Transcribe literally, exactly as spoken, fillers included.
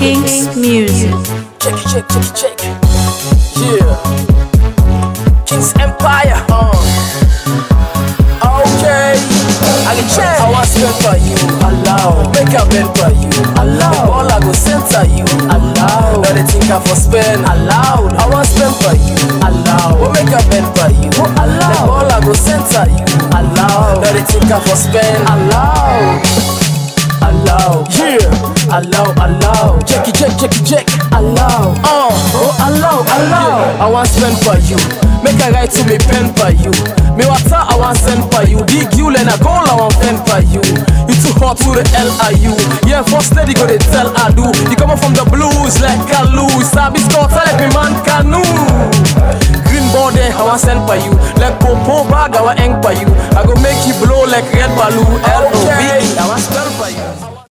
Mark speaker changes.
Speaker 1: King's Music.
Speaker 2: Check it, check, check it, check. Yeah. King's Empire. Uh. Okay. I can check. I want spend for you. Allow. Make a bend for you. Allow. All I go center you. Allow. Now they think I for spend. Allow. I want spend for you. Allow. We make a bend for you. Allow. All I go center you. Allow. Now they think I for spend. Allow. Allow, yeah, allow, allow. Check it, check, check it, check. Allow, uh, oh, allow, allow. Yeah. I want spend for you. Make a write to me pen for you. Me water I want send for you. Dig you, then I go I want pen for you. You too hot to the L I U. Yeah, first lady go they tell I do. You come up from the blues like a lose. Sabi Scott, like me man canoe. Green body, I want send for you. Like popo bag, I want eng for you. I go make you blow like red balloon. L O V E, I want spell for you.